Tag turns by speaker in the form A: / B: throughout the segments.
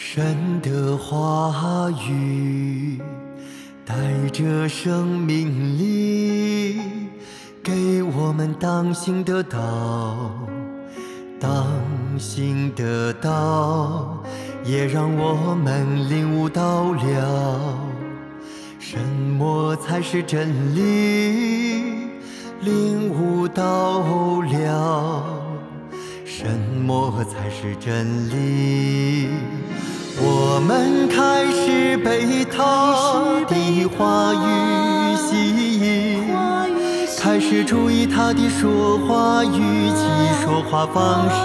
A: 神的话语带着生命力，给我们当行的道，当行的道，也让我们领悟到了什么才是真理，领悟到了什么才是真理。我们开始被他的话语吸引，开始注意他的说话语气、说话方式，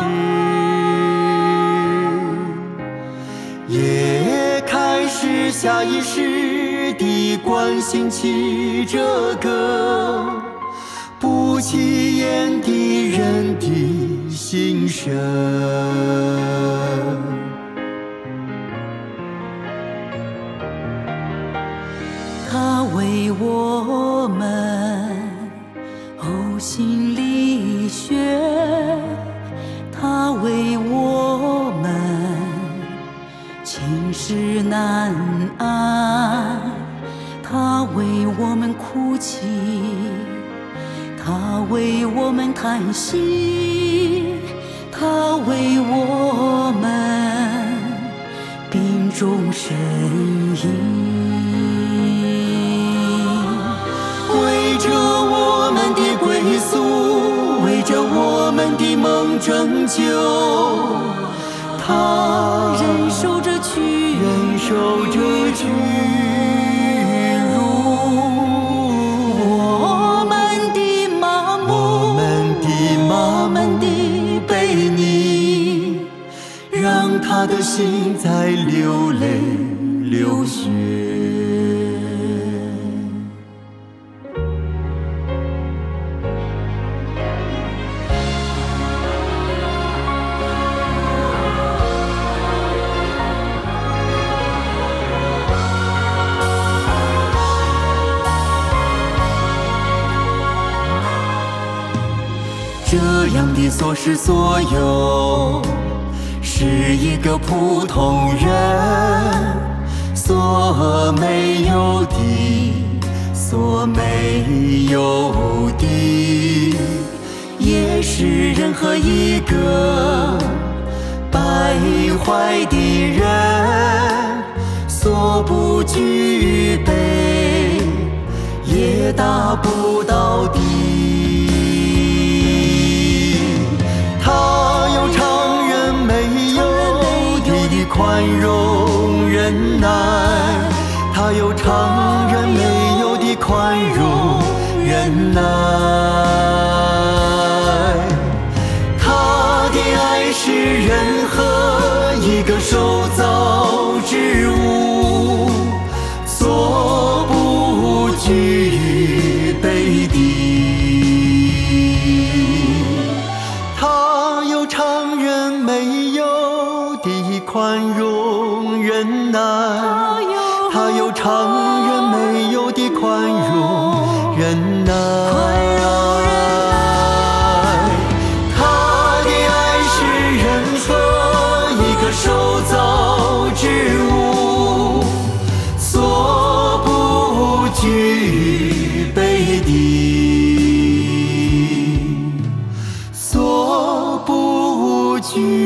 A: 也开始下意识地关心起这个不起眼的人的心声。
B: 他为我们呕心沥血，他为我们情事难安，他为我们哭泣，他为我们叹息，他为我们病中呻吟。
A: 为着我们的归宿，为着我们的梦拯救，他
B: 忍受着屈辱，我们的麻木，我们的悖逆，
A: 让他的心在流泪流血。这样的所思所有，是一个普通人所没有的，所没有的，也是任何一个败坏的人所不具备，也达不到的。他有常人没有的宽容忍耐，他有常人没有的宽容忍耐。他的爱是任何一个受造之物所不具备的。他有常人没有的宽容忍耐，他有常人没有的宽容忍耐。他的爱是任何一个受造之物所不具备的，所不具